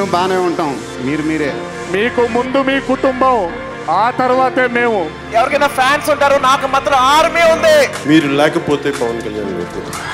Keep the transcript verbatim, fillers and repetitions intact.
మేము బాగానే ఉంటాం, మీరు మీరే. మీకు ముందు మీ కుటుంబం, ఆ తర్వాతే మేము. ఎవరికైనా ఫ్యాన్స్ ఉంటారు, నాకు మాత్రం ఆర్మీ ఉంది. మీరు లేకపోతే పవన్ కళ్యాణ్ గారు